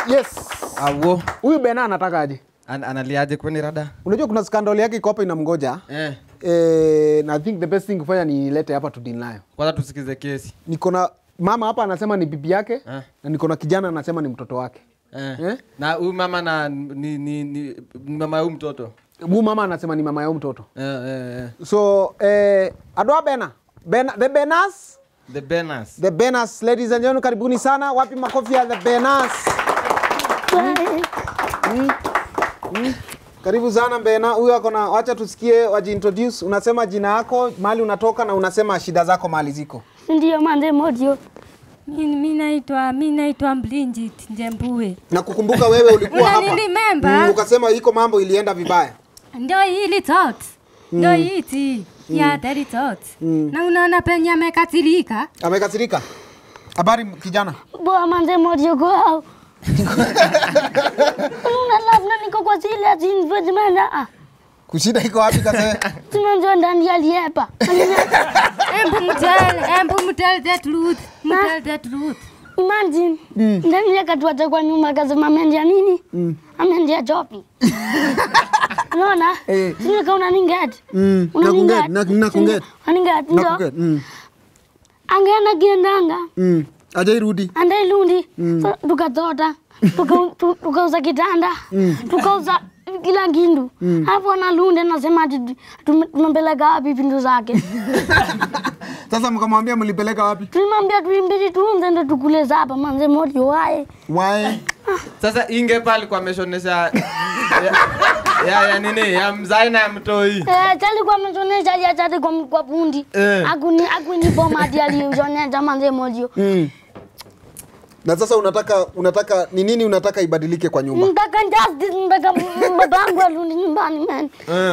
Yes. Awo. Huyu Benas anataka aje? Analiaje kwani rada? Unajua kuna skandali yake iko hapa inamgoja. Na I think the best thing kufanya ni lete hapa to deal nayo. Kwanza tusikize kesi. Niko na mama hapa anasema ni bibi yake na niko na kijana anasema ni mtoto wake. Na huyu mama na ni mama ya huyu mtoto. Huyu mama anasema ni mama ya huyu mtoto. So Adwa the Benas, ladies and gentlemen, karibuni sana. Wapi makofi ya the Benas? Karibu sana Benas. Huyu ako na, acha tusikie wajiintroduce. Unasema jina yako, mahali unatoka na unasema shida zako mahali ziko. Ndio mande modio. Mimi naitwa Mlinjit Njembue. Na kukumbuka wewe ulikuwa hapa. Ukasema iko mambo ilienda vibaya. Ndio hili tot. Ndio hiti. Ya dari tot. Na unaona penye amekatirika. Amekatirika? Habari kijana? Boa mande modio go. Unalazima niko kwa zile zinvejmana. Kushida iko wapi kase? Tunanzo ndani ya liepa. Embu mtel the truth. Mtel the truth. Imagine. Ndani ya katuacha kwa nyuma kasema amendia nini? Amendia chopi. Unaona? Sio kauna ninget. Nakunget. Aninget ndio. Angeana gendanga. Ajairudi. Andairundi. Tukatota. Tukauza kitanda. Tukauza kila kindu. Hapo analunde nasema tumempeleka wapi pindu zake. Sasa mkamwambia mlipeleka wapi? Tulimwambia tuimbili tuunze ndo tukule zapa manze modio wae. Sasa inge pale kwa ameshonesha ya nini ya mzai na mtoi. Tali kwa ameshonesha ya tati kwa pundi. Akuni boma dia alionesha manze modio. Na sasa unataka ni nini unataka ibadilike kwa nyumba? Nataka justice, nataka babangu arudi nyumbani man.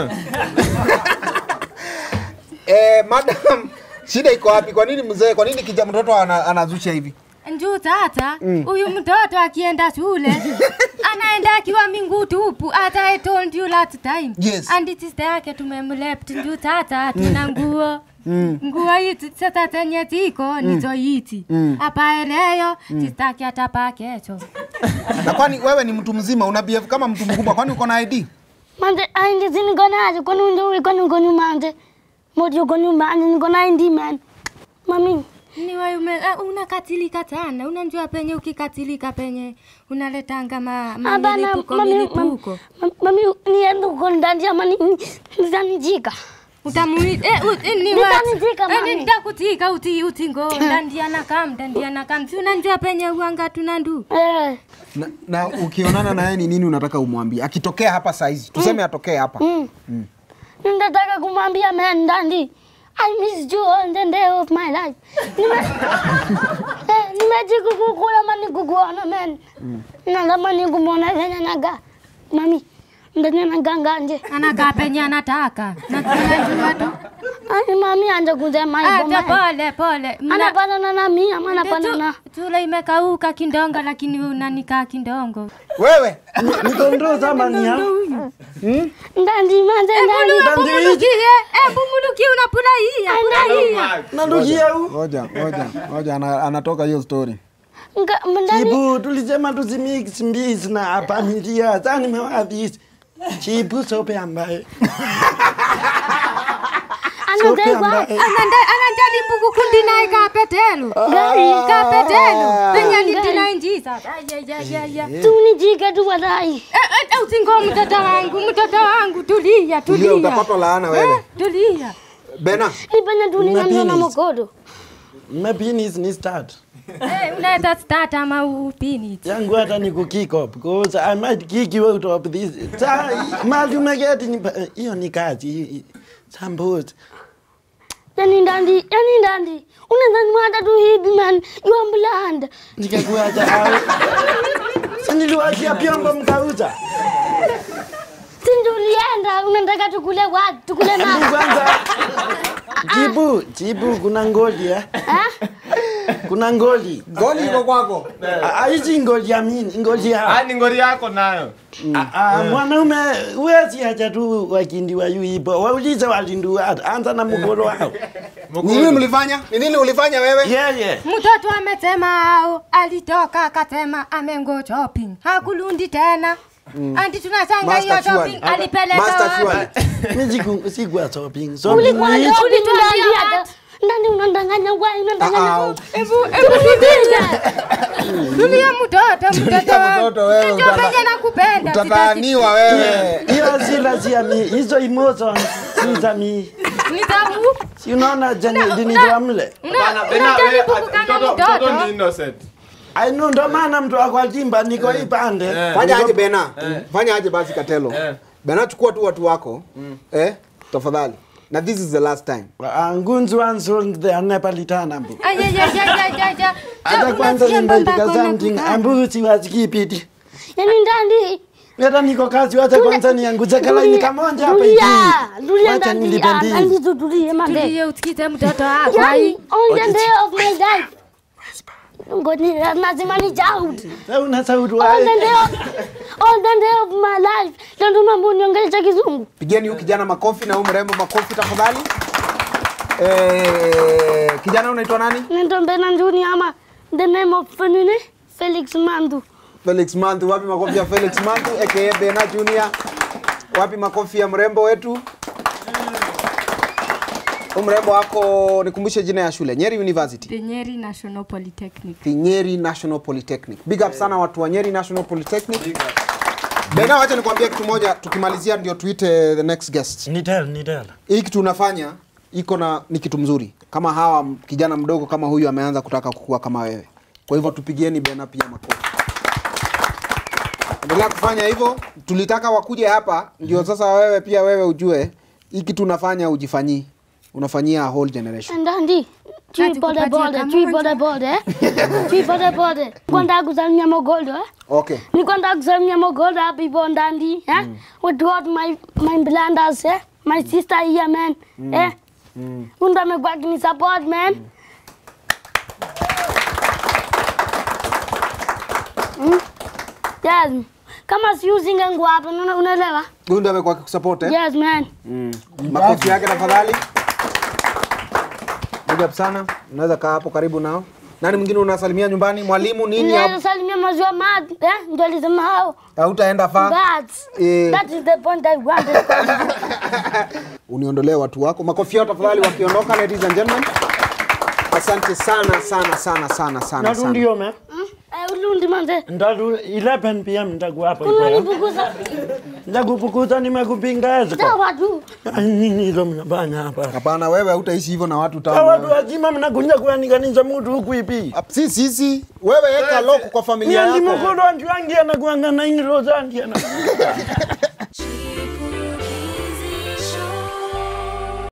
Madam, shida iko wapi? Kwa nini mzee? Kwa nini kijana mtoto anazusha hivi? Njoo tata, huyu mtoto akienda shule anaenda akiwa minguu tupu. Hata I told you last time. Yes. And it is yake tumemleft. Njoo tata, tuna nguo. Nguo hizi sasa tenye tiko nizo hiti. Hapa leo sitaki atapa kesho. Na kwani wewe ni mtu mzima una behave kama mtu mkubwa, kwani uko na ID? Mande ID zini gona aje kwani ndio kwani uko nyuma ande. Modio uko nyuma ande niko na ID man. Mami ni wewe unakatilika sana. Unajua penye ukikatilika penye unaletanga milipuko. Mami niende uko ndani ya mani nizanijika. Utamuita ni wapi? Nitakutika utingo ndandiana kam. Si unajua penye uanga tunandu. Na ukionana na yeye ni nini unataka umwambie? Akitokea hapa saa hizi, tuseme atokee hapa. Nataka kumwambia man ndandi. I miss you on the day of my life. Nimejikukula mani kukuona man. Nalama ni kumwona venye naga. Mami ndani anaganga nje. Anaga penye anataka. Nakujua tu. Mami anje kusema hivyo. Pole. Anapana na mimi, anapana na. Tule imekauka kindongo lakini wewe unanikaa kindongo. Wewe nikondo zamania. Ndandi manze ndandi. Hebu muluki unapulahia. Nandukia u. Ngoja anatoka hiyo story. Chibu tulisema tuzimix mbizi na hapa milia. Sasa nimewadhisi. Chibu sope ambaye. Anajaribu kukundina kapetelo. Kapetelo. Penye litina injiza. Tunijike tu wadai. Usingo mtoto wangu tulia. Utapata laana wewe. Tulia. Benas. Nipenya tulia na mokodo. Mapenis ni start. Unaita start ama upini. Yangu hata ni kukick up because I might kick you out of this. Mali umegeti ni hiyo ni kazi. Sambos. Yani ndandi. Unadhani mwada tu hivi man. You are blind. Nikakuacha au. Siniluachia pyombo mkauza. Sindulienda unataka tukule wapi? Tukule na. Kwanza. Jibu kuna ngoli ya. Kuna ngoli. Ngoli iko kwako. Hizi ngoli ya mimi, ngoli ya. Ni ngoli yako nayo. Mwanaume huwezi acha tu wakindi wa yuipo. Waulize walindu anza na mgoro wao. Ni nini mlifanya? Ni nini ulifanya wewe? Yeah. Mtoto amesema alitoka akasema amengo shopping. Hakulundi tena. Andi tunasanga hiyo shopping alipeleka wapi? Mimi sikuwa shopping. Ulikuwa ndani unandanganya wewe unandanganya. Hebu Tulia mtoto wewe. Ndio penye nakupenda. Utataniwa wewe. Hiyo si mimi. Hizo emotions si za mimi. Ni tamu. Si unaona jani ndio mle. Bana Bena wewe mtoto ni innocent. I know ndo maana mtu akwajimba niko hii pande. Fanya aje Bena. Fanya aje basi Katelo. Bena chukua tu watu wako. Tafadhali. Na this is the last time. Ngunzu answered the Nepalitana mbu. Ay. Hata kwanza nimebandika something ambuzi wasikipiti. Yaani ndani. Meta niko kazi wacha kwanza nianguze kala ni kamonja hapa hivi. Wacha nilipendi. Ndani tutulie mande. Tulie utikite mtoto wako. Yaani on the day of my life. Ngoni lazima ni jaud. Una sauti On wapi? the day of my life. Ndio mambo niongelea kizungu. Pigeni huyu kijana makofi na huyu mrembo makofi tafadhali. Kijana unaitwa nani? Ndio Benas Junior ama the name of Felix Mandu. Felix Mandu. Wapi makofi ya Felix Mandu aka Benas Junior? Wapi makofi ya mrembo wetu? Mrembo wako nikumbushe jina ya shule. Nyeri University. The Nyeri National Polytechnic. The Nyeri National Polytechnic. Big up sana watu wa Nyeri National Polytechnic. Bena, wacha nikwambie kitu moja tukimalizia ndio tuite the next guest. Nitel. Hii kitu unafanya ni kitu mzuri. Kama hawa kijana mdogo kama huyu ameanza kutaka kukua kama wewe. Kwa hivyo tupigieni Bena pia makofi. Endelea kufanya hivyo. Tulitaka wakuje hapa ndio sasa wewe ujue hii kitu unafanya ujifanyie. Unafanyia a whole generation. Ndandi. Chui pole. Kwenda kusalimia Mogoldo. Okay. Ni kwenda kusalimia Mogoldo happy Ndandi, with God my blunders, my sister here man, Unda amekuwa kini support man. Yes. Kama si using nguo hapa unaelewa? Unda amekuwa kusupport Yes man. Makofi yake tafadhali. Big up sana. Unaweza kaa hapo karibu nao. Nani mwingine unasalimia nyumbani? Mwalimu nini hapo? Nasalimia maziwa mat, ndio alisema hao. Hautaenda far. That is the point I wanted. Uniondolee watu wako. Makofi yao tafadhali wakiondoka, ladies and gentlemen. Asante sana. Narundi yome. Ulundi manze. Ndaru 11 PM nitakuwa hapa Kuna hivi. nipukuza. Ndakupukuza nimekupingaza. Sawa tu. Nini hizo mnafanya hapa? Hapana, wewe hautaishi hivyo na watu Kwa watu wazima mnakuja kuaniganisha mtu huku hivi. Sisi wewe weka lock kwa familia yako. Ni mkono wangu anakuanga na ingiro zangu